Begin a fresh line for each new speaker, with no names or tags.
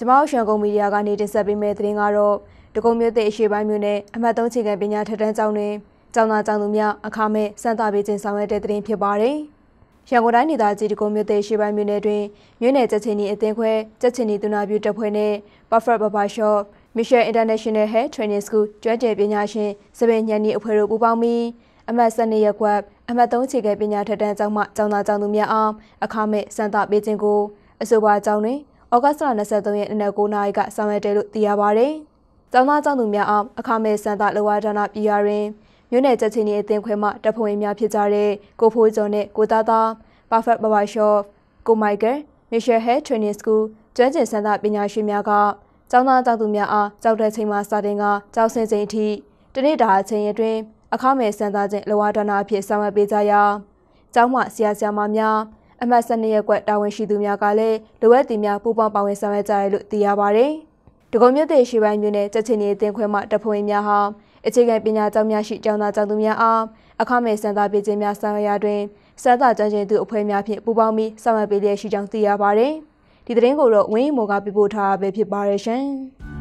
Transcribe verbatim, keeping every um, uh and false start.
ကျမတို့ရှန်ကုန်မီဒီယာကနေတင်ဆက်ပေးမယ့်သတင်းကတော့ဒဂုံမြို့တဲ့အရှိပိုင်းမြို့နယ်အမှတ်သုံးခြေခံပညာထက်တန်းကျောင်းတွင်ကျောင်းသားကျောင်းသူများအခမဲ့စံသပေးခြင်းဆောင်ရွက်တဲ့သတင်းဖြစ်ပါတယ်။ရန်ကုန်တိုင်းဒေသကြီးဒဂုံမြို့တဲ့အရှိပိုင်းမြို့နယ်တွင်မြို့နယ်ချက်ချင်းဤအသင်းခွဲချက်ချင်းဤသူနာပြုတပ်ဖွဲ့နှင့် Perfect Barber Shop Mission International Hair Training School ကျွမ်းကျင်ပညာရှင်စပင်ညံဤအဖွဲ့တို့ပူးပေါင်းပြီးအမှတ်၁၂ရပ်ကွက်အမှတ်သုံးခြေခံပညာထက်တန်းကျောင်းမှကျောင်းသားကျောင်းသူများအားအခမဲ့စံသပေးခြင်းကိုအဆိုပါကျောင်းတွင်ဩဂတ်စ်လ၂၃ရက်နေ့၉နာရီကဆောင်ရွက်တယ်လို့သိရပါတယ်။ကျောင်းသားကျောင်းသူများအောင်အခမဲ့စံသလောဝါဒနာပြည်ရာတွင်မြို့နယ်ချက်ချင်းဤအသင်းခွဲမှတပ်ဖွဲ့ဝင်များဖြစ်ကြတဲ့ကိုဖိုးကျော်နဲ့ကိုသားသား Perfect Barber Shop ကိုမိုက်ကယ် Mission Hair Training School ကျွမ်းကျင်စံသပညာရှင်များကကျောင်းသားကျောင်းသူများအားကြောက်တဲ့ချိန်မှစတင်ကကျောင်းဆင်းချိန်အထိတနေ့တာအချိန်အတွင်းအခမဲ့စံသခြင်းလောဝါဒနာအဖြစ်ဆောင်ရွက်ပေးကြရာကျောင်းမှဆရာဆရာမများအမှတ်၁၂ရပ်ကွက်တာဝန်ရှိသူများကလည်းလိုအပ်သူများပူးပေါင်းပါဝင်ဆောင်ရွက်ကြရလို့သိရပါတယ်။ဒဂုံမြို့တဲ့ရှိပိုင်းမြို့နယ်ချက်ချင်းရေးအသင်းခွဲမှတပ်ဖွဲ့ဝင်များဟာအခြေခံပညာကျောင်းများရှိကျောင်းသားကျောင်းသူများအားအခမဲ့စံသပေးခြင်းများဆောင်ရွက်ရာတွင်စံသကျွမ်းကျင်သူအဖွဲ့များဖြင့်ပူးပေါင်းပြီးဆောင်ရွက်ပေးလျက်ရှိကြောင်းသိရပါတယ်။ဒီသတင်းကိုတော့ဝင်းရီမိုကပြပို့ထားတာပဲဖြစ်ပါရဲ့ရှင်။